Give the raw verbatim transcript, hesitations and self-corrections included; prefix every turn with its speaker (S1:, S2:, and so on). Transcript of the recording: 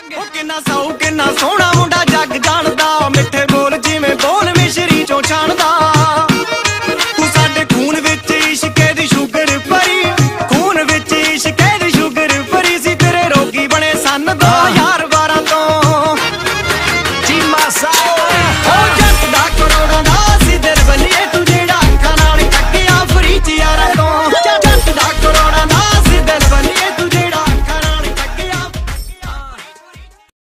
S1: ਉਹ ਕਿੰਨਾ ਸੌ ਕਿੰਨਾ ਸੋਹਣਾ ਮੁੰਡਾ ਜੱਗ ਜਾਣਦਾ, ਮਿੱਠੇ ਬੋਲ ਜਿਵੇਂ ਬੋਲ ਮਿਸ਼ਰੀ ਚੋਂ ਛਾਣ